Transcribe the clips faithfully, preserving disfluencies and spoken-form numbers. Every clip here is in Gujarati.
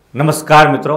નમસ્કાર મિત્રો,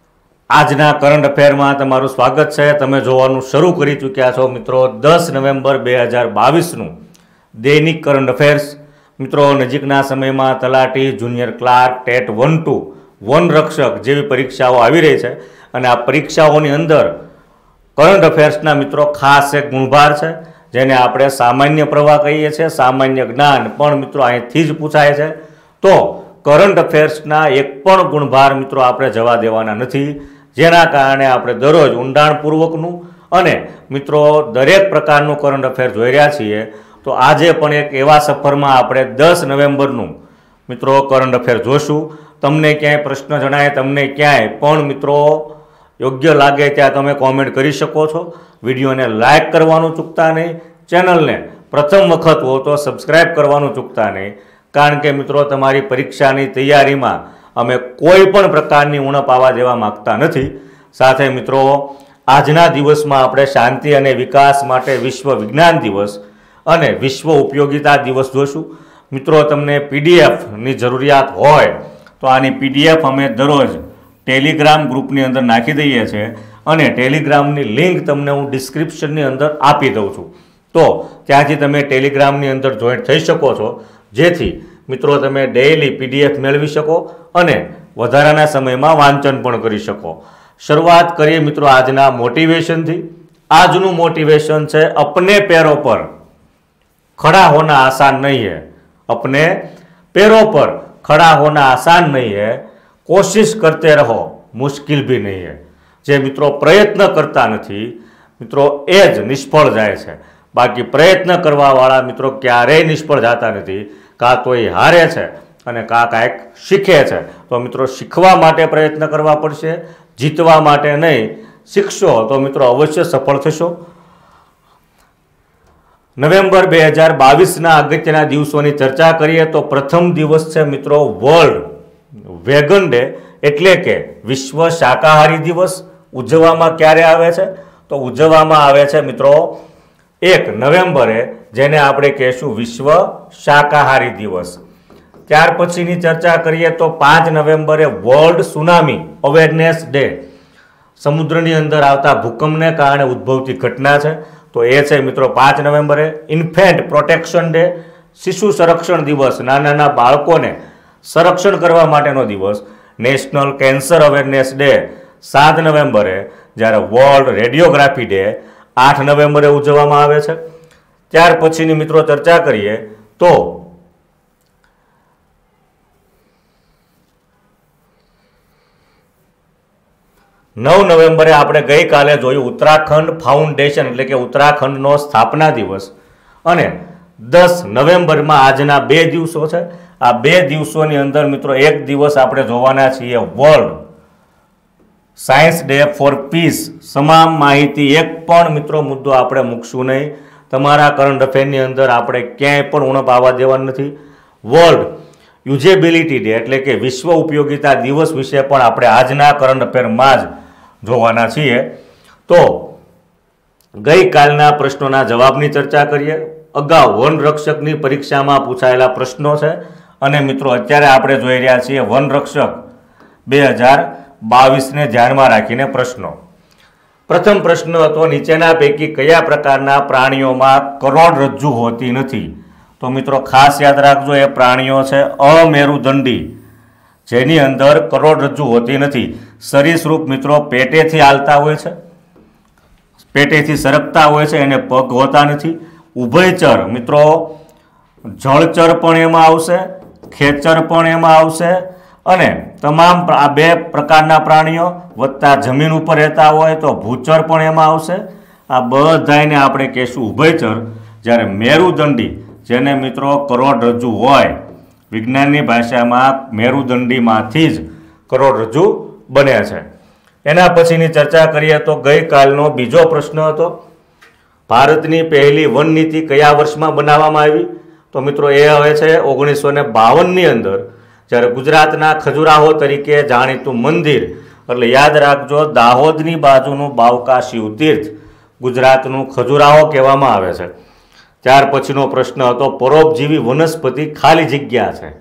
આજના કરંટ અફેરમાં તમારું સ્વાગત છે। તમે જોવાનું શરૂ કરી ચૂક્યા છો મિત્રો દસ નવેમ્બર બે હજાર બાવીસનું દૈનિક કરંટ અફેર્સ। મિત્રો નજીકના સમયમાં તલાટી, junior clerk, TET one two, વન રક્ષક જેવી પરીક્ષાઓ આવી રહી છે અને આ પરીક્ષાઓની અંદર કરંટ અફેર્સના મિત્રો ખાસ એક ગુણભાર છે જેને આપણે સામાન્ય પ્રવાહ કહીએ છીએ। સામાન્ય જ્ઞાન પણ મિત્રો અહીંથી જ પૂછાય છે। તો કરંટ અફેર્સના એક પણ ગુણભાર મિત્રો આપણે જવા દેવાના નથી, જેના કારણે આપણે દરરોજ ઊંડાણપૂર્વકનું અને મિત્રો દરેક પ્રકારનું કરંટ અફેર જોઈ રહ્યા છીએ। તો આજે પણ એક એવા સફરમાં આપણે દસ નવેમ્બરનું મિત્રો કરંટ અફેર જોશું। તમને ક્યાંય પ્રશ્ન જણાય, તમને ક્યાંય પણ મિત્રો યોગ્ય લાગે ત્યાં તમે કોમેન્ટ કરી શકો છો। વિડીયોને લાઇક કરવાનું ચૂકતા નહીં, ચેનલને પ્રથમ વખત હો તો સબસ્ક્રાઈબ કરવાનું ચૂકતા નહીં, કારણ કે મિત્રો તમારી પરીક્ષાની તૈયારીમાં અમે કોઈ પણ પ્રકારની ઉણપ આવવા દેવા માગતા નથી। સાથે મિત્રો આજના દિવસમાં આપણે શાંતિ અને વિકાસ માટે વિશ્વ વિજ્ઞાન દિવસ અને વિશ્વ ઉપયોગિતા દિવસ જોશું। મિત્રો તમને પીડીએફની જરૂરિયાત હોય તો આની પીડીએફ અમે દરરોજ ટેલિગ્રામ ગ્રુપની અંદર નાખી દઈએ છીએ અને ટેલિગ્રામની લિંક તમને હું ડિસ્ક્રિપ્શનની અંદર આપી દઉં છું। તો ત્યાંથી તમે ટેલિગ્રામની અંદર જોઈન્ટ થઈ શકો છો, જેથી મિત્રો તમે ડેઇલી પીડીએફ મેળવી શકો અને વધારાના સમયમાં વાંચન પણ કરી શકો। શરૂઆત કરીએ મિત્રો આજના મોટિવેશનથી। આજનું મોટિવેશન છે अपने पैरों पर खड़ा होना आसान नहीं है, अपने पैरों पर खड़ा होना आसान नहीं है, कोशिश करते रहो मुश्किल भी नहीं है। જે મિત્રો પ્રયત્ન કરતા નથી મિત્રો એ જ નિષ્ફળ જાય છે, બાકી પ્રયત્ન કરવાવાળા મિત્રો ક્યારેય નિષ્ફળ જતા નથી। કાં તો એ હારે છે અને કાં કાંઈક શીખે છે। તો મિત્રો શીખવા માટે પ્રયત્ન કરવા પડશે, જીતવા માટે નહીં। શીખશો તો મિત્રો અવશ્ય સફળ થશો। નવેમ્બર બે હજાર બાવીસના અગત્યના દિવસોની ચર્ચા કરીએ તો પ્રથમ દિવસ છે મિત્રો વર્લ્ડ વેગન ડે, એટલે કે વિશ્વ શાકાહારી દિવસ। ઉજવવામાં ક્યારે આવે છે તો ઉજવવામાં આવે છે મિત્રો એક નવેમ્બરે, જેને આપણે કહેશું વિશ્વ શાકાહારી દિવસ। ત્યાર પછીની ચર્ચા કરીએ તો પાંચ નવેમ્બરે વર્લ્ડ સુનામી અવેરનેસ ડે, સમુદ્રની અંદર આવતા ભૂકંપને કારણે ઉદ્ભવતી ઘટના છે, તો એ છે મિત્રો પાંચ નવેમ્બરે। ઇન્ફેન્ટ પ્રોટેક્શન ડે, શિશુ સંરક્ષણ દિવસ, નાના નાના બાળકોને સંરક્ષણ કરવા માટેનો દિવસ। નેશનલ કેન્સર અવેરનેસ ડે સાત નવેમ્બરે, જ્યારે વર્લ્ડ રેડિયોગ્રાફી ડે આઠ નવેમ્બરે ઉજવવામાં આવે છે। ત્યાર પછીની મિત્રો ચર્ચા કરીએ તો નવ નવેમ્બરે આપણે ગઈકાલે જોયું ઉત્તરાખંડ ફાઉન્ડેશન, એટલે કે ઉત્તરાખંડનો સ્થાપના દિવસ। અને દસ નવેમ્બરમાં આજના બે દિવસો છે। આ બે દિવસોની અંદર મિત્રો એક દિવસ આપણે જોવાના છીએ world science day for peace. તમામ માહિતી એક પણ મિત્રો મુદ્દો આપણે મૂકશું નહીં, તમારા કરંટ અફેરની અંદર આપણે ક્યાંય પણ ઉણપ આવવા દેવા નથી। વર્લ્ડ યુઝેબિલિટી ડે, એટલે કે વિશ્વ ઉપયોગિતા દિવસ વિશે પણ આપણે આજના કરંટ અફેરમાં જ જોવાના છીએ। તો ગઈકાલના પ્રશ્નોના જવાબની ચર્ચા કરીએ। અગાઉ વન રક્ષકની પરીક્ષામાં પૂછાયેલા પ્રશ્નો છે અને મિત્રો અત્યારે આપણે જોઈ રહ્યા છીએ વન રક્ષક બે હજાર બાવીસને ધ્યાનમાં રાખીને પ્રશ્નો। પ્રથમ પ્રશ્ન હતો નીચેના પૈકી કયા પ્રકારના પ્રાણીઓમાં કરોડરજ્જુ હોતી નથી? તો મિત્રો ખાસ યાદ રાખજો, એ પ્રાણીઓ છે અમેરુદંડી, જેની અંદર કરોડરજ્જુ હોતી નથી। સરીસૃપ મિત્રો પેટેથી હાલતા હોય છે, પેટેથી સરકતા હોય છે, એને પગ હોતા નથી। ઉભયચર મિત્રો જળચર પણ એમાં આવશે, ખેચર પણ એમાં આવશે, અને તમામ આ બે પ્રકારના પ્રાણીઓ વત્તા જમીન ઉપર રહેતા હોય તો ભૂચર પણ એમાં આવશે। આ બધાને આપણે કહેશું ઉભયચર। જ્યારે મેરુદંડી, જેને મિત્રો કરોડરજ્જુ હોય, વિજ્ઞાનની ભાષામાં મેરુદંડીમાંથી જ કરોડરજ્જુ બને છે। એના પછીની ચર્ચા કરીએ તો ગઈકાલનો બીજો પ્રશ્ન હતો ભારતની પહેલી વન નીતિ કયા વર્ષમાં બનાવવામાં આવી? તો મિત્રો એ હવે છે ઓગણીસો ને બાવનની અંદર, જ્યારે ગુજરાતના ખજુરાહો તરીકે જાણીતું મંદિર, એટલે યાદ રાખજો દાહોદની બાજુનું બાવકા શિવતીર્થ ગુજરાતનું ખજુરાહો કહેવામાં આવે છે। ત્યાર પછીનો પ્રશ્ન હતો પરોપજીવી વનસ્પતિ ખાલી જગ્યા છે।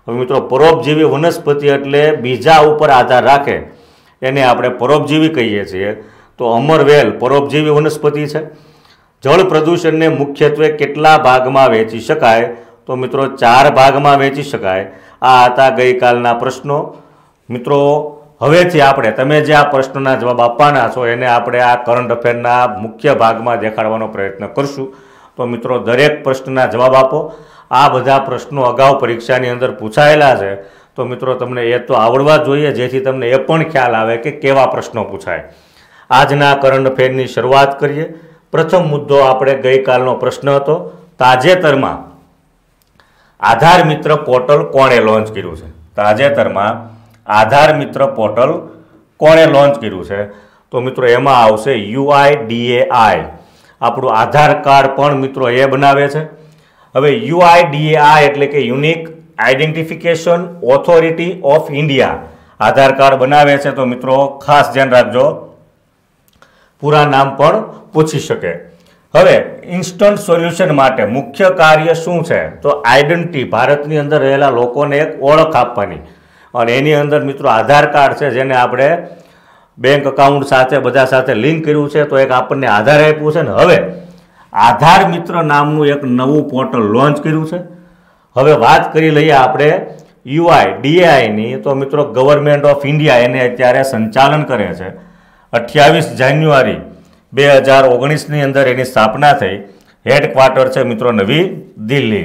હવે મિત્રો પરોપજીવી વનસ્પતિ એટલે બીજા ઉપર આધાર રાખે એને આપણે પરોપજીવી કહીએ છીએ. તો અમરવેલ પરોપજીવી વનસ્પતિ છે. જળ પ્રદૂષણને મુખ્યત્વે કેટલા ભાગમાં વહેંચી શકાય? તો મિત્રો ચાર ભાગમાં વહેંચી શકાય. આ હતા ગઈકાલના પ્રશ્નો. મિત્રો હવેથી આપણે તમે જે આ પ્રશ્નના જવાબ આપવાના છો એને આપણે આ કરંટ અફેરના મુખ્ય ભાગમાં દેખાડવાનો પ્રયત્ન કરશું. તો મિત્રો દરેક પ્રશ્નના જવાબ આપો. આ બધા પ્રશ્નો અગાઉ પરીક્ષાની અંદર પૂછાયેલા છે, તો મિત્રો તમને એ તો આવડવા જોઈએ, જેથી તમને એ પણ ખ્યાલ આવે કે કેવા પ્રશ્નો પૂછાય. આજના કરંટ અફેરની શરૂઆત કરીએ. પ્રથમ મુદ્દો આપણે ગઈકાલનો પ્રશ્ન હતો, તાજેતરમાં આધાર મિત્ર પોર્ટલ કોણે લોન્ચ કર્યું છે? તાજેતરમાં આધાર મિત્ર પોર્ટલ કોણે લોન્ચ કર્યું છે? તો મિત્રો એમાં આવશે યુઆઈડીએઆઈ. આપણું આધાર કાર્ડ પણ મિત્રો એ બનાવે છે. હવે યુઆઈડીએઆઈ એટલે કે unique identification authority of India Aadhaar card બનાવે છે. તો મિત્રો ખાસ ધ્યાન રાખજો, પૂરા નામ પણ પૂછી શકે. હવે ઇન્સ્ટન્ટ સોલ્યુશન માટે મુખ્ય કાર્ય શું છે? તો આઈડેન્ટિટી, ભારતની અંદર રહેલા લોકોને એક ઓળખ આપવાની, અને એની અંદર મિત્રો આધાર કાર્ડ છે જેને આપણે બેંક અકાઉન્ટ સાથે બધા સાથે લિંક કર્યું છે, તો એક આપણને આધાર આપ્યું છે ને. હવે આધાર મિત્ર નામનું એક નવું પોર્ટલ લોન્ચ કર્યું છે. હવે વાત કરી લઈએ આપણે યુઆઈડીએઆઈની. તો મિત્રો ગવર્મેન્ટ ઓફ ઇન્ડિયા એને અત્યારે સંચાલન કરે છે. અઠ્યાવીસ જાન્યુઆરી બે હજાર ઓગણીસની અંદર એની સ્થાપના થઈ. હેડક્વાર્ટર છે મિત્રો નવી દિલ્હી.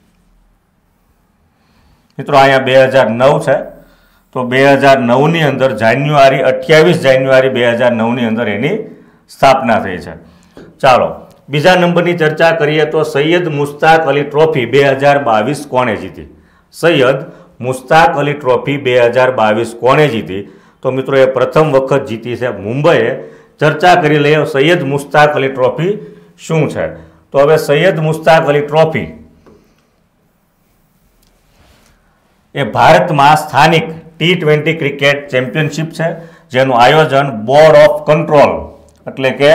મિત્રો અહીંયા બે હજાર નવ છે, તો બે હજાર નવની અંદર જાન્યુઆરી અઠ્યાવીસ જાન્યુઆરી બે હજાર નવની અંદર એની સ્થાપના થઈ છે. ચાલો બીજા નંબરની ચર્ચા કરીએ. તો સૈયદ મુશ્તાક અલી ટ્રોફી બે હજાર બાવીસ કોણે જીતી? સૈયદ મુશ્તાક અલી ટ્રોફી બે હજાર બાવીસ કોણે જીતી? તો મિત્રો એ પ્રથમ વખત જીતી છે મુંબઈએ. ચર્ચા કરી લઈએ સૈયદ મુશ્તાક અલી ટ્રોફી શું છે? તો હવે સૈયદ મુશ્તાક અલી ટ્રોફી એ ભારતમાં સ્થાનિક ટી ટ્વેન્ટી ક્રિકેટ ચેમ્પિયનશિપ છે, જેનું આયોજન બોર્ડ ઓફ કંટ્રોલ એટલે કે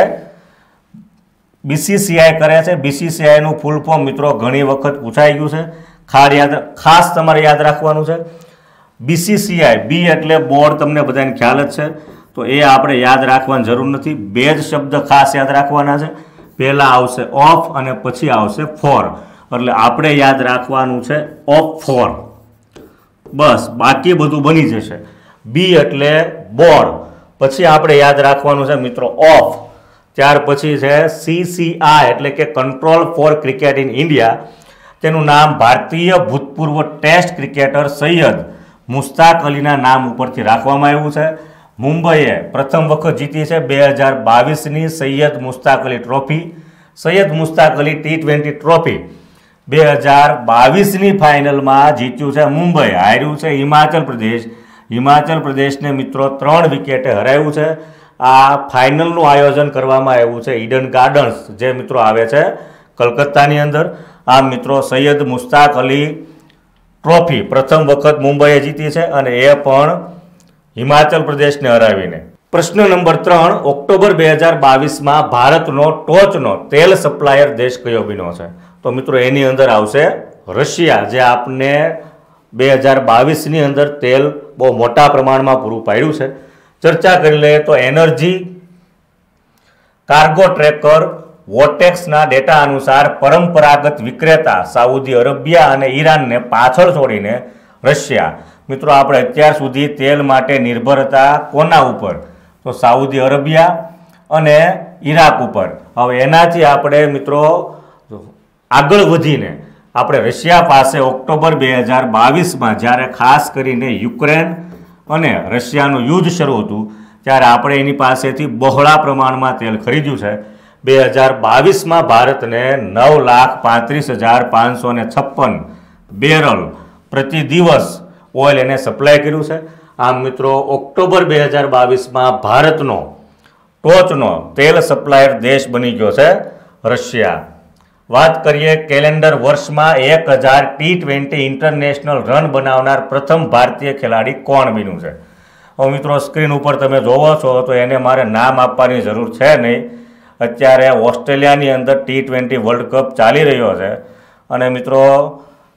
બીસીસીઆઈ કરે છે. બીસીસીઆઈનું ફૂલ ફોર્મ મિત્રો ઘણી વખત પૂછાઈ ગયું છે, ખાસ યાદ ખાસ તમારે યાદ રાખવાનું છે. બીસીસીઆઈ, બી એટલે બોર્ડ, તમને બધાને ખ્યાલ જ છે, તો એ આપણે યાદ રાખવાની જરૂર નથી. બે જ શબ્દ ખાસ યાદ રાખવાના છે. પહેલાં આવશે ઓફ અને પછી આવશે ફોર, એટલે આપણે યાદ રાખવાનું છે ઓફ ફોર, બસ. બાકી બધું બની જશે. બી એટલે બોર્ડ, પછી આપણે યાદ રાખવાનું છે મિત્રો ઓફ. ત્યાર પછી છે સીસીઆઈ એટલે કે control for cricket in India. તેનું નામ ભારતીય ભૂતપૂર્વ ટેસ્ટ ક્રિકેટર સૈયદ મુશ્તાક અલીના નામ ઉપરથી રાખવામાં આવ્યું છે. મુંબઈએ પ્રથમ વખત જીતી છે બે હજાર બાવીસની Syed Mushtaq Ali trophy. Syed Mushtaq Ali T twenty trophy બે હજાર બાવીસની ફાઇનલમાં જીત્યું છે મુંબઈ, હાર્યું છે હિમાચલ પ્રદેશ. હિમાચલ પ્રદેશને મિત્રો ત્રણ વિકેટે હરાવ્યું છે. આ ફાઇનલનું આયોજન કરવામાં આવ્યું છે ઈડન ગાર્ડન્સ, જે મિત્રો આવે છે કલકત્તાની અંદર. આ મિત્રો સૈયદ મુશ્તાક અલી ટ્રોફી પ્રથમ વખત મુંબઈએ જીતી છે, અને એ પણ હિમાચલ પ્રદેશને હરાવીને. પ્રશ્ન નંબર ત્રણ, ઓક્ટોબર બે હજાર બાવીસમાં ભારતનો ટોચનો તેલ સપ્લાયર દેશ કયો બન્યો છે? તો મિત્રો એની અંદર આવશે રશિયા, જે આપને બે હજાર બાવીસની અંદર તેલ બહુ મોટા પ્રમાણમાં પૂરું પાડ્યું છે. ચર્ચા કરી લઈએ તો એનર્જી કાર્ગો ટ્રેકર વોટેક્સના ડેટા અનુસાર પરંપરાગત વિક્રેતા સાઉદી અરેબિયા અને ઈરાનને પાછળ છોડીને રશિયા. મિત્રો આપણે અત્યાર સુધી તેલ માટે નિર્ભર હતા કોના ઉપર? તો સાઉદી અરેબિયા અને ઈરાક ઉપર. હવે એનાથી આપણે મિત્રો આગળ વધીને આપણે રશિયા પાસે ઓક્ટોબર બે હજાર બાવીસમાં જ્યારે ખાસ કરીને યુક્રેન અને રશિયાનું યુદ્ધ શરૂ હતું ત્યારે આપણે એની પાસેથી બહોળા પ્રમાણમાં તેલ ખરીદ્યું છે. બે હજાર બાવીસમાં ભારતને નવ લાખ પાંત્રીસ હજાર પાંચસો ને છપ્પન બેરલ પ્રતિ દિવસ ઓઇલ એને સપ્લાય કર્યું છે. આમ મિત્રો ઓક્ટોબર બે હજાર બાવીસમાં ભારતનો ટોચનો તેલ સપ્લાયર દેશ બની ગયો છે રશિયા. વાત કરીએ કેલેન્ડર વર્ષમાં એક હજાર ટી ટ્વેન્ટી ઇન્ટરનેશનલ રન બનાવનાર પ્રથમ ભારતીય ખેલાડી કોણ બન્યું છે? હવે મિત્રો સ્ક્રીન ઉપર તમે જોવો છો તો એને મારે નામ આપવાની જરૂર છે નહીં. અત્યારે ઓસ્ટ્રેલિયાની અંદર ટી ટ્વેન્ટી વર્લ્ડ કપ ચાલી રહ્યો છે, અને મિત્રો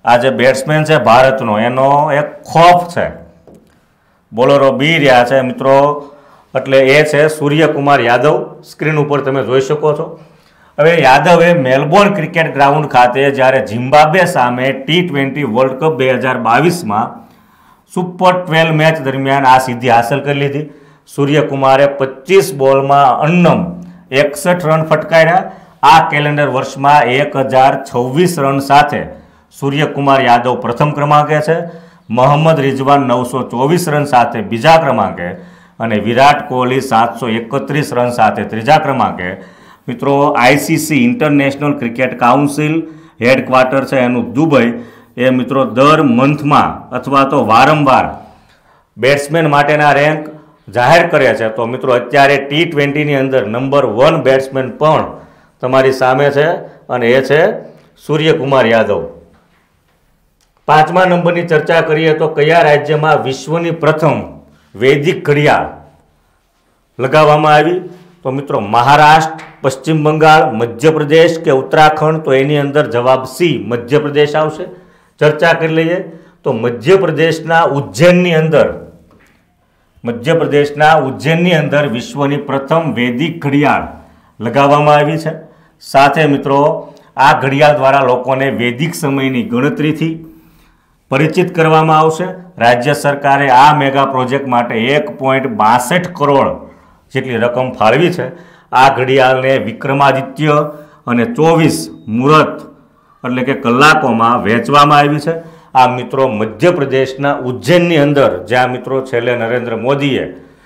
આ જે બેટ્સમેન છે ભારતનો એનો એક ખોફ છે, બોલરો બી રહ્યા છે મિત્રો, એટલે એ છે સૂર્યકુમાર યાદવ. સ્ક્રીન ઉપર તમે જોઈ શકો છો. હવે યાદવે મેલબોર્ન ક્રિકેટ ગ્રાઉન્ડ ખાતે જ્યારે ઝિમ્બાબ્વે સામે ટી ટ્વેન્ટી વર્લ્ડ કપ બે હજાર બાવીસમાં સુપર ટ્વેલ્વ મેચ દરમિયાન આ સિદ્ધિ હાંસલ કરી લીધી. સૂર્યકુમારે પચીસ બોલમાં અન્નમ એકસઠ રન ફટકાર્યા. આ કેલેન્ડર વર્ષમાં એક હજાર છવ્વીસ રન સાથે સૂર્યકુમાર યાદવ પ્રથમ ક્રમાંકે છે. મોહમ્મદ રિઝવાન નવસો ચોવીસ રન સાથે બીજા ક્રમાંકે અને વિરાટ કોહલી સાતસો એકત્રીસ રન સાથે ત્રીજા ક્રમાંકે. મિત્રો ICC international cricket council headquarter છે એનું દુબઈ, એ મિત્રો દર મંથમાં અથવા તો વારંવાર બેટ્સમેન માટેના રેન્ક જાહેર કરે છે. તો મિત્રો અત્યારે ટી ટ્વેન્ટીની અંદર નંબર વન બેટ્સમેન પણ તમારી સામે છે અને એ છે સૂર્યકુમાર યાદવ. પાંચમા નંબરની ચર્ચા કરીએ તો કયા રાજ્યમાં વિશ્વની પ્રથમ વૈદિક ઘડિયાળ લગાવવામાં આવી? તો મિત્રો મહારાષ્ટ્ર, પશ્ચિમ બંગાળ, મધ્યપ્રદેશ કે ઉત્તરાખંડ? તો એની અંદર જવાબ સી મધ્યપ્રદેશ આવશે. ચર્ચા કરી લઈએ તો મધ્યપ્રદેશના ઉજ્જૈનની અંદર મધ્યપ્રદેશના ઉજ્જૈનની અંદર વિશ્વની પ્રથમ વૈદિક ઘડિયાળ લગાવવામાં આવી છે. સાથે મિત્રો આ ઘડિયાળ દ્વારા લોકોને વૈદિક સમયની ગણતરીથી પરિચિત કરવામાં આવશે. રાજ્ય સરકારે આ મેગા પ્રોજેક્ટ માટે એક પોઈન્ટ બાસઠ કરોડ જેટલી રકમ ફાળવી છે. આ ઘડિયાળને વિક્રમાદિત્ય અને ચોવીસ મુહૂર્ત એટલે કે કલાકોમાં વહેંચવામાં આવી છે. આ મિત્રો મધ્યપ્રદેશના ઉજ્જૈનની અંદર જ્યાં મિત્રો છેલ્લે નરેન્દ્ર મોદીએ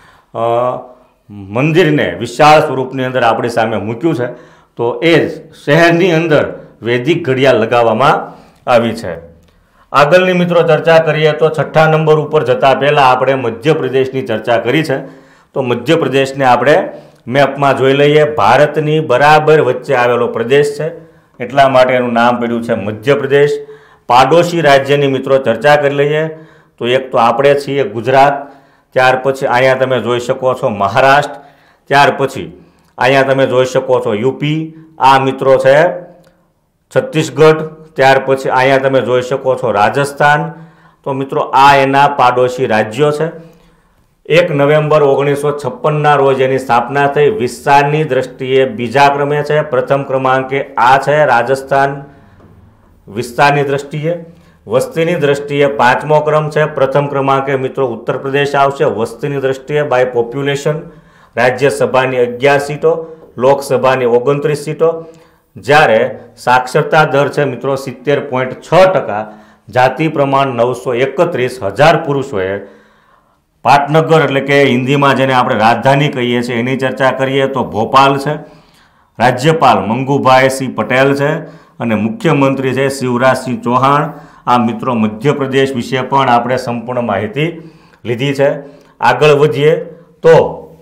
મંદિરને વિશાળ સ્વરૂપની અંદર આપણી સામે મૂક્યું છે, તો એ શહેરની અંદર વૈદિક ઘડિયાળ લગાવવામાં આવી છે. આગળની મિત્રો ચર્ચા કરીએ તો છઠ્ઠા નંબર ઉપર જતાં પહેલાં આપણે મધ્યપ્રદેશની ચર્ચા કરી છે. તો મધ્યપ્રદેશને આપણે મેપમાં જોઈ લઈએ. ભારતની બરાબર વચ્ચે આવેલો પ્રદેશ છે, એટલા માટે એનું નામ પડ્યું છે મધ્યપ્રદેશ. પાડોશી રાજ્યની મિત્રો ચર્ચા કરી લઈએ તો એક તો આપણે છીએ ગુજરાત, ત્યાર પછી અહીંયા તમે જોઈ શકો છો મહારાષ્ટ્ર, ત્યાર પછી અહીંયા તમે જોઈ શકો છો યુપી, આ મિત્રો છે છત્તીસગઢ, ત્યાર પછી અહીંયા તમે જોઈ શકો છો રાજસ્થાન. તો મિત્રો આ એના પાડોશી રાજ્યો છે. એક નવેમ્બર ઓગણીસો છપ્પનના રોજ એની સ્થાપના થઈ. વિસ્તારની દ્રષ્ટિએ બીજા ક્રમે છે. પ્રથમ ક્રમાંકે આ છે રાજસ્થાન વિસ્તારની દ્રષ્ટિએ. વસ્તીની દ્રષ્ટિએ પાંચમો ક્રમ છે. પ્રથમ ક્રમાંકે મિત્રો ઉત્તર પ્રદેશ આવશે વસ્તીની દ્રષ્ટિએ બાય પોપ્યુલેશન. રાજ્યસભાની અગિયાર સીટો, લોકસભાની ઓગણત્રીસ સીટો. જ્યારે સાક્ષરતા દર છે મિત્રો સિત્તેર પોઈન્ટ છ ટકા. જાતિ પ્રમાણ નવસો એકત્રીસ હજાર પુરુષોએ. પાટનગર એટલે કે હિન્દીમાં જેને આપણે રાજધાની કહીએ છીએ એની ચર્ચા કરીએ તો ભોપાલ છે. રાજ્યપાલ મંગુભાઈ સિંહ પટેલ છે અને મુખ્યમંત્રી છે શિવરાજસિંહ ચૌહાણ. આ મિત્રો મધ્યપ્રદેશ વિશે પણ આપણે સંપૂર્ણ માહિતી લીધી છે. આગળ વધીએ તો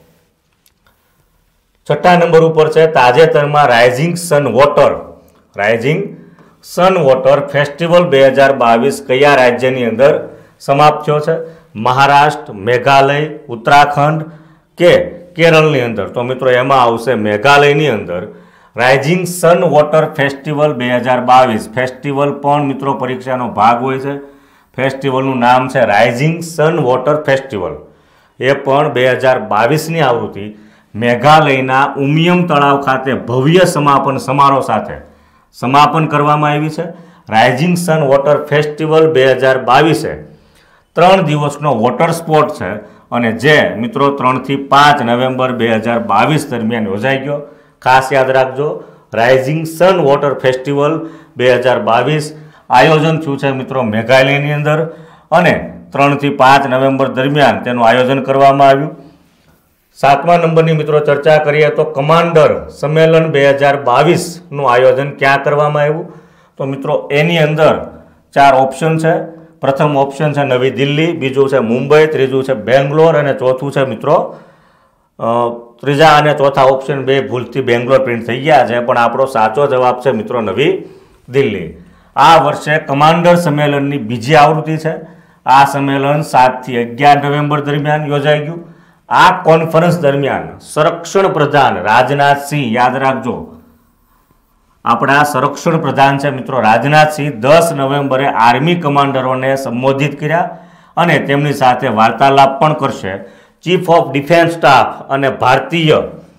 છઠ્ઠા નંબર ઉપર છે તાજેતરમાં rising sun water rising sun water festival બે હજાર બાવીસ કયા રાજ્યની અંદર સમાપ્ત થયો છે? મહારાષ્ટ્ર, મેઘાલય, ઉત્તરાખંડ કે કેરળની અંદર? તો મિત્રો એમાં આવશે મેઘાલયની અંદર રાઇઝિંગ સન વોટર ફેસ્ટિવલ બે હજાર બાવીસ. ફેસ્ટિવલ પણ મિત્રો પરીક્ષાનો ભાગ હોય છે. ફેસ્ટિવલનું નામ છે રાઇઝિંગ સન વોટર ફેસ્ટિવલ. એ પણ બે હજાર બાવીસની આવૃત્તિ મેઘાલયના ઉમિયમ તળાવ ખાતે ભવ્ય સમાપન સમારોહ સાથે સમાપન કરવામાં આવી છે. રાઇઝિંગ સન વોટર ફેસ્ટિવલ બે હજાર બાવીસે ત્રણ દિવસનો વોટર સ્પોર્ટ છે અને જે મિત્રો ત્રણથી પાંચ નવેમ્બર બે હજાર બાવીસ દરમિયાન યોજાઈ ગયો. ખાસ યાદ રાખજો, રાઇઝિંગ સન વોટર ફેસ્ટિવલ બે હજાર બાવીસ આયોજન થયું છે મિત્રો મેઘાલયની અંદર અને ત્રણથી પાંચ નવેમ્બર દરમિયાન તેનું આયોજન કરવામાં આવ્યું. સાતમા નંબરની મિત્રો ચર્ચા કરીએ તો કમાન્ડર સંમેલન બે હજાર બાવીસનું આયોજન ક્યાં કરવામાં આવ્યું? તો મિત્રો એની અંદર ચાર ઓપ્શન છે. પ્રથમ ઓપ્શન છે નવી દિલ્હી, બીજું છે મુંબઈ, ત્રીજું છે બેંગ્લોર અને ચોથું છે મિત્રો ત્રીજા અને ચોથા ઓપ્શન બે ભૂલથી બેંગ્લોર પ્રિન્ટ થઈ ગયા છે, પણ આપણો સાચો જવાબ છે મિત્રો નવી દિલ્હી. આ વર્ષે કમાન્ડર સંમેલનની બીજી આવૃત્તિ છે. આ સંમેલન સાતથી અગિયાર નવેમ્બર દરમિયાન યોજાઈ ગયું. આ કોન્ફરન્સ દરમિયાન સંરક્ષણ પ્રધાન રાજનાથસિંહ, યાદ રાખજો આપણા સંરક્ષણ પ્રધાન છે મિત્રો રાજનાથસિંહ દસ નવેમ્બરે આર્મી કમાન્ડરોને સંબોધિત કર્યા અને તેમની સાથે વાર્તાલાપ પણ કરશે. ચીફ ઓફ ડિફેન્સ સ્ટાફ અને ભારતીય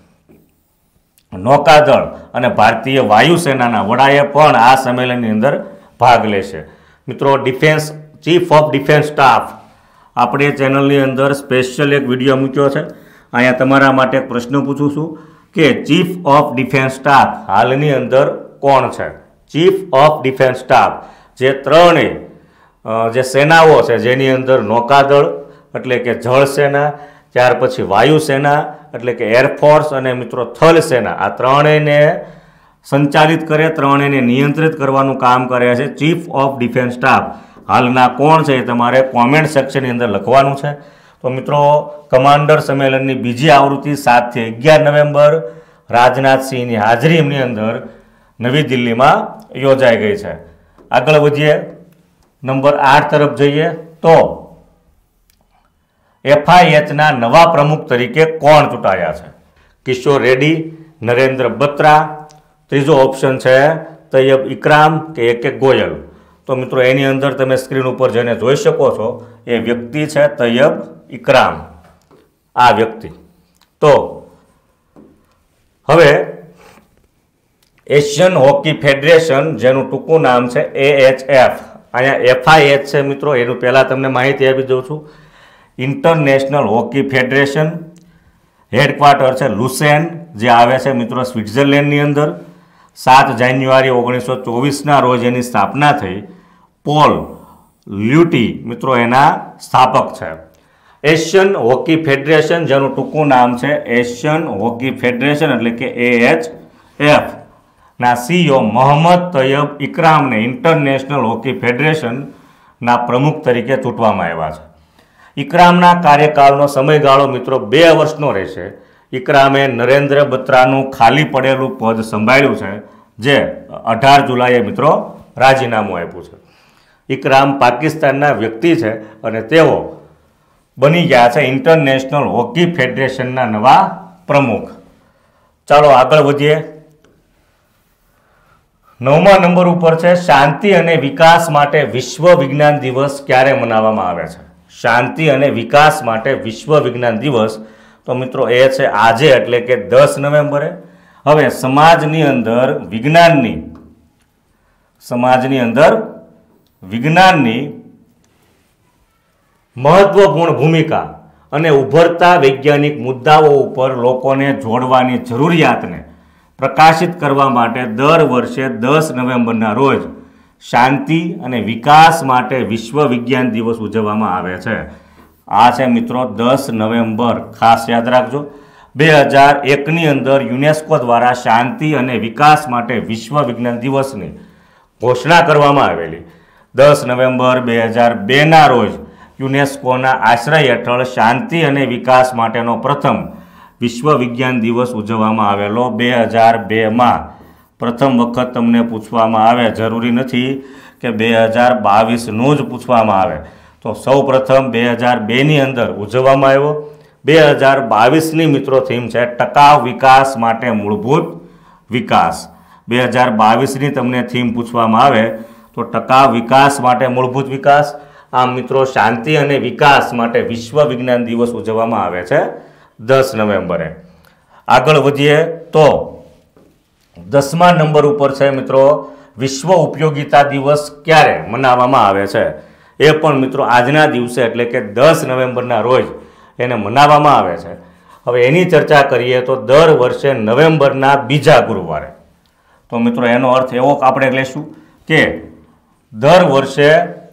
નૌકાદળ અને ભારતીય વાયુસેનાના વડાએ પણ આ સંમેલનની અંદર ભાગ લેશે. મિત્રો defence chief of defence staff આપણે ચેનલની અંદર સ્પેશિયલ એક વિડીયો મૂક્યો છે. અહીંયા તમારા માટે એક પ્રશ્ન પૂછું છું કે ચીફ ઓફ ડિફેન્સ સ્ટાફ હાલની અંદર કોણ છે? ચીફ ઓફ ડિફેન્સ સ્ટાફ જે ત્રણેય જે સેનાઓ છે જેની અંદર નૌકાદળ એટલે કે જળ સેના, ત્યાર પછી વાયુસેના એટલે કે એરફોર્સ અને મિત્રો થલ સેના, આ ત્રણેયને સંચાલિત કરે, ત્રણેયને નિયંત્રિત કરવાનું કામ કરે છે ચીફ ઓફ ડિફેન્સ સ્ટાફ. હાલના કોણ છે એ તમારે કોમેન્ટ સેક્શનની અંદર લખવાનું છે. તો મિત્રો કમાન્ડર સંમેલનની બીજી આવૃત્તિ સાતથી અગિયાર નવેમ્બર રાજનાથસિંહની હાજરીની અંદર નવી દિલ્હીમાં યોજાઈ ગઈ છે. આગળ વધીએ, નંબર આઠ તરફ જઈએ તો એફઆઈએચના નવા પ્રમુખ તરીકે કોણ ચૂંટાયા છે? કિશોર રેડ્ડી, નરેન્દ્ર બત્રા, ત્રીજો ઓપ્શન છે તૈયબ ઇકરામ કે એ કે ગોયલ. તો મિત્રો એની અંદર તમે સ્ક્રીન ઉપર જઈને જોઈ શકો છો એ વ્યક્તિ છે તૈયબ ઇકરામ, આ વ્યક્તિ. તો હવે એશિયન હોકી ફેડરેશન જેનું ટૂંકું નામ છે એ એચ એફ, અહીંયા એફઆઈએચ છે મિત્રો, એનું પહેલાં તમને માહિતી આપી દઉં છું. ઇન્ટરનેશનલ હોકી ફેડરેશન, હેડક્વાર્ટર છે લુસેન જે આવે છે મિત્રો સ્વિટ્ઝરલેન્ડની અંદર. સાત જાન્યુઆરી ઓગણીસો ચોવીસના રોજ એની સ્થાપના થઈ. પોલ લ્યુટી મિત્રો એના સ્થાપક છે. એશિયન હોકી ફેડરેશન જેનું ટૂંકું નામ છે એશિયન હોકી ફેડરેશન એટલે કે એ એચ એફ ના સીઈઓ મોહમ્મદ તૈયબ ઇકરામને ઇન્ટરનેશનલ હોકી ફેડરેશનના પ્રમુખ તરીકે ચૂંટવામાં આવ્યા છે. ઇકરામના કાર્યકાળનો સમયગાળો મિત્રો બે વર્ષનો રહેશે. ઇકરામે નરેન્દ્ર બત્રાનું ખાલી પડેલું પદ સંભાળ્યું છે જે અઢાર જુલાઈએ મિત્રો રાજીનામું આપ્યું છે. ઇકરામ પાકિસ્તાનના વ્યક્તિ છે અને તેઓ બની ગયા છે ઇન્ટરનેશનલ હોકી ફેડરેશનના નવા પ્રમુખ. ચાલો આગળ વધીએ. નવમા નંબર ઉપર છે શાંતિ અને વિકાસ માટે વિશ્વ વિજ્ઞાન દિવસ ક્યારે મનાવવામાં આવે છે? શાંતિ અને વિકાસ માટે વિશ્વ વિજ્ઞાન દિવસ તો મિત્રો એ છે આજે એટલે કે દસ નવેમ્બરે. હવે સમાજની અંદર વિજ્ઞાનની સમાજની અંદર વિજ્ઞાનની મહત્વપૂર્ણ ભૂમિકા અને ઉભરતા વૈજ્ઞાનિક મુદ્દાઓ ઉપર લોકોને જોડવાની જરૂરિયાતને પ્રકાશિત કરવા માટે દર વર્ષે દસ નવેમ્બરના રોજ શાંતિ અને વિકાસ માટે વિશ્વ વિજ્ઞાન દિવસ ઉજવવામાં આવે છે. આ છે મિત્રો દસ નવેમ્બર, ખાસ યાદ રાખજો. બે હજાર એકની અંદર યુનેસ્કો દ્વારા શાંતિ અને વિકાસ માટે વિશ્વ વિજ્ઞાન દિવસની ઘોષણા કરવામાં આવેલી. દસ નવેમ્બર બે હજાર બેના રોજ યુનેસ્કોના આશ્રય હેઠળ શાંતિ અને વિકાસ માટેનો પ્રથમ વિશ્વ વિજ્ઞાન દિવસ ઉજવવામાં આવેલો. બે હજાર બેમાં પ્રથમ વખત તમને પૂછવામાં આવે, જરૂરી નથી કે બે હજાર બાવીસનું જ પૂછવામાં આવે. તો સૌ પ્રથમ બે હજાર બેની અંદર ઉજવવામાં આવ્યો. બે હજાર બાવીસની મિત્રો થીમ છે ટકાઉ વિકાસ માટે મૂળભૂત વિકાસ. બે હજાર બાવીસની તમને થીમ પૂછવામાં આવે તો ટકાઉ વિકાસ માટે મૂળભૂત વિકાસ. આમ મિત્રો શાંતિ અને વિકાસ માટે વિશ્વ વિજ્ઞાન દિવસ ઉજવવામાં આવે છે દસ નવેમ્બરે. આગળ વધીએ તો દસમા નંબર ઉપર છે મિત્રો વિશ્વ ઉપયોગિતા દિવસ ક્યારે મનાવવામાં આવે છે? એ પણ મિત્રો આજના દિવસે એટલે કે દસ નવેમ્બરના રોજ એને મનાવવામાં આવે છે. હવે એની ચર્ચા કરીએ તો દર વર્ષે નવેમ્બરના બીજા ગુરુવારે. તો મિત્રો એનો અર્થ એવો આપણે લઈશું કે દર વર્ષે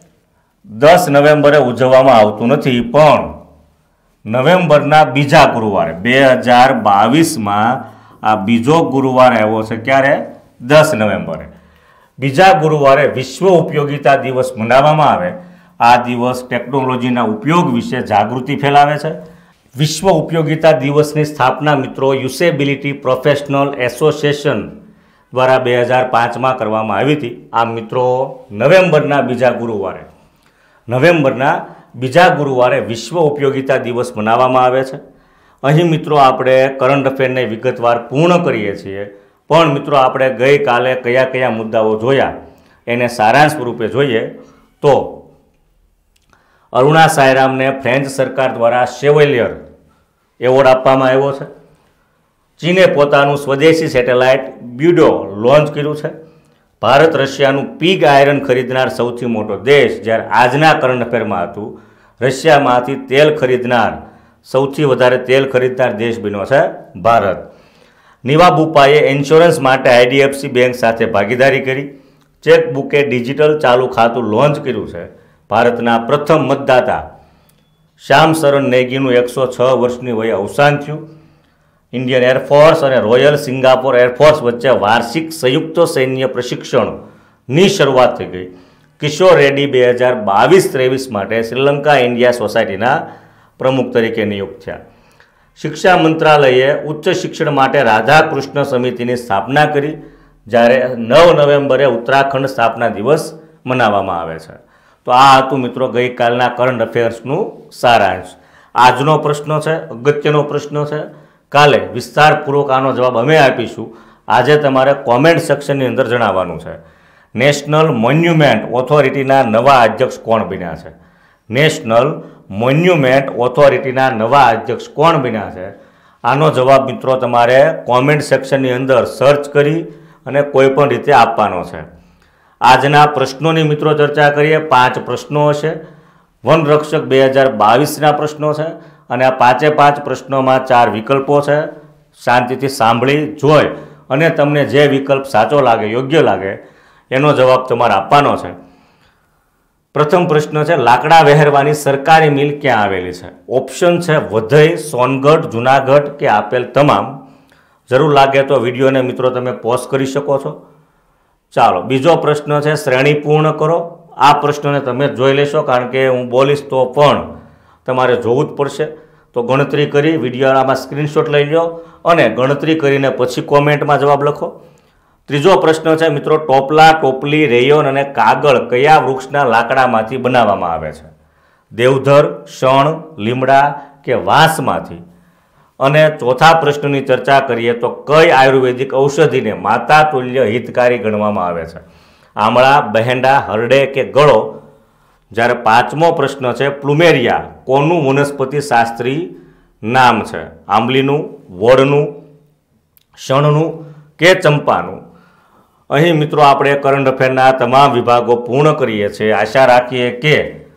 દસ નવેમ્બરે ઉજવવામાં આવતું નથી, પણ નવેમ્બરના બીજા ગુરુવારે બે હજાર બાવીસમાં આ બીજો ગુરુવાર આવ્યો છે. ક્યારે? દસ નવેમ્બરે. બીજા ગુરુવારે વિશ્વ ઉપયોગિતા દિવસ મનાવવામાં આવે. આ દિવસ ટેકનોલોજીના ઉપયોગ વિશે જાગૃતિ ફેલાવે છે. વિશ્વ ઉપયોગિતા દિવસની સ્થાપના મિત્રો યુસેબિલિટી પ્રોફેશનલ એસોસિએશન દ્વારા બે હજાર પાંચમાં કરવામાં આવી હતી. આ મિત્રો નવેમ્બરના બીજા ગુરુવારે નવેમ્બરના બીજા ગુરુવારે વિશ્વ ઉપયોગિતા દિવસ મનાવવામાં આવે છે. અહીં મિત્રો આપણે કરંટ અફેરને વિગતવાર પૂર્ણ કરીએ છીએ. પણ મિત્રો આપણે ગઈકાલે કયા કયા મુદ્દાઓ જોયા એને સારાંશ સ્વરૂપે જોઈએ તો અરુણા સાયરામને ફ્રેન્ચ સરકાર દ્વારા શેવલિયર એવોર્ડ આપવામાં આવ્યો છે. ચીને પોતાનું સ્વદેશી સેટેલાઇટ બ્યુડો લોન્ચ કર્યું છે. ભારત રશિયાનું પીગ આયરન ખરીદનાર સૌથી મોટો દેશ, જ્યારે આજના કરંટ અફેરમાં હતું રશિયામાંથી તેલ ખરીદનાર સૌથી વધારે તેલ ખરીદનાર દેશ બન્યો છે ભારત. નિવા બુપાએ ઇન્સ્યોરન્સ માટે આઈડીએફસી બેંક સાથે ભાગીદારી કરી. ચેકબુકે ડિજિટલ ચાલુ ખાતું લોન્ચ કર્યું છે. ભારતના પ્રથમ મતદાતા શ્યામ શરણ નેગીનું એકસો છ વર્ષની વયે અવસાન થયું. ઇન્ડિયન એરફોર્સ અને રોયલ સિંગાપોર એરફોર્સ વચ્ચે વાર્ષિક સંયુક્ત સૈન્ય પ્રશિક્ષણની શરૂઆત થઈ ગઈ. કિશોર રેડ્ડી બે હજાર બાવીસ ત્રેવીસ માટે શ્રીલંકા ઇન્ડિયા સોસાયટીના પ્રમુખ તરીકે નિયુક્ત થયા. શિક્ષા મંત્રાલયે ઉચ્ચ શિક્ષણ માટે રાધાકૃષ્ણ સમિતિની સ્થાપના કરી, જ્યારે નવ નવેમ્બરે ઉત્તરાખંડ સ્થાપના દિવસ મનાવવામાં આવે છે. તો આ હતું મિત્રો ગઈકાલના કરંટ અફેર્સનું સારાંશ. આજનો પ્રશ્ન છે અગત્યનો પ્રશ્ન છે. કાલે વિસ્તારપૂર્વક આનો જવાબ અમે આપીશું. આજે તમારે કોમેન્ટ સેક્શનની અંદર જણાવવાનું છે નેશનલ મોન્યુમેન્ટ ઓથોરિટીના નવા અધ્યક્ષ કોણ બન્યા છે. નેશનલ મોન્યુમેન્ટ ઓથોરિટીના નવા અધ્યક્ષ કોણ બન્યા છે આનો જવાબ મિત્રો તમારે કોમેન્ટ સેક્શનની અંદર સર્ચ કરી અને કોઈ પણ રીતે આપવાનો છે. આજના પ્રશ્નોની મિત્રો ચર્ચા કરીએ. પાંચ પ્રશ્નો હશે. વન રક્ષક બે હજાર બાવીસના પ્રશ્નો છે અને આ પાંચે પાંચ પ્રશ્નોમાં ચાર વિકલ્પો છે. શાંતિથી સાંભળી જોઈ અને તમને જે વિકલ્પ સાચો લાગે યોગ્ય લાગે એનો જવાબ તમારે આપવાનો છે. પ્રથમ પ્રશ્ન છે લાકડા વહેરવાની સરકારી મિલ ક્યાં આવેલી છે. ઓપ્શન છે વધઈ, સોનગઢ, જુનાગઢ કે આપેલ તમામ. જરૂર લાગે તો વિડીયોને મિત્રો તમે પોઝ કરી શકો છો. ચાલો બીજો પ્રશ્ન છે શ્રેણી પૂર્ણ કરો. આ પ્રશ્નને તમે જોઈ લેશો કારણ કે હું બોલીશ તો પણ તમારે જોવું જ પડશે. તો ગણતરી કરી વિડીયોમાં સ્ક્રીનશોટ લઈ લો અને ગણતરી કરીને પછી કોમેન્ટમાં જવાબ લખો. ત્રીજો પ્રશ્ન છે મિત્રો ટોપલા, ટોપલી, રેયોન અને કાગળ કયા વૃક્ષના લાકડામાંથી બનાવવામાં આવે છે. દેવધર, શણ, લીમડા કે વાંસમાંથી. અને ચોથા પ્રશ્નની ચર્ચા કરીએ તો કઈ આયુર્વેદિક ઔષધિને માતા તુલ્ય હિતકારી ગણવામાં આવે છે. આમળા, બહેંડા, હરડે કે ગળો. જ્યારે પાંચમો પ્રશ્ન છે પ્લુમેરિયા કોનું વનસ્પતિ શાસ્ત્રી નામ છે. આંબલીનું, વડનું, શણનું કે ચંપાનું. અહીં મિત્રો આપણે કરંટ અફેરના તમામ વિભાગો પૂર્ણ કરીએ છીએ. આશા રાખીએ કે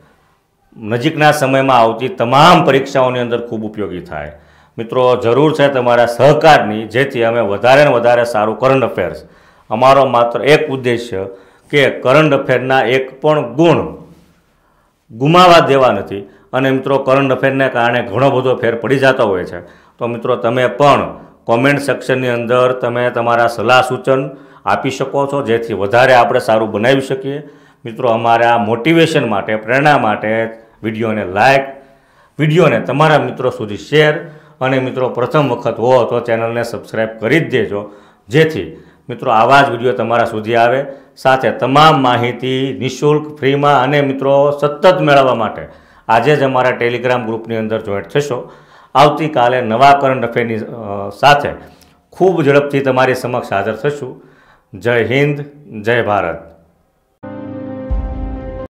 નજીકના સમયમાં આવતી તમામ પરીક્ષાઓની અંદર ખૂબ ઉપયોગી થાય. મિત્રો જરૂર છે તમારા સહકારની, જેથી અમે વધારે ને વધારે સારું કરંટ અફેર્સ. અમારો માત્ર એક ઉદ્દેશ્ય કે કરંટ અફેરના એક પણ ગુણ ગુમાવા દેવા નથી. અને મિત્રો કરંટ અફેરને કારણે ઘણો બધો ફેર પડી જતો હોય છે. તો મિત્રો તમે પણ કોમેન્ટ સેક્શનની અંદર તમે તમારા સલાહ સૂચન આપી શકો છો, જેથી વધારે આપણે સારું બનાવી શકીએ. મિત્રો અમારા મોટિવેશન માટે, પ્રેરણા માટે વિડીયોને લાઇક, વિડીયોને તમારા મિત્રો સુધી શેર અને મિત્રો પ્રથમ વખત હો તો ચેનલને સબસ્ક્રાઈબ કરી જ દેજો, જેથી મિત્રો આવા જ વિડીયો તમારા સુધી આવે. સાથે તમામ માહિતી નિઃશુલ્ક ફ્રીમાં અને મિત્રો સતત મેળવવા માટે આજે જ અમારા ટેલિગ્રામ ગ્રુપની અંદર જોઈન્ટ થશો. આવતીકાલે નવા કરંટ અફેરની સાથે ખૂબ ઝડપથી તમારી સમક્ષ હાજર થશું. જય હિન્દ, જય ભારત.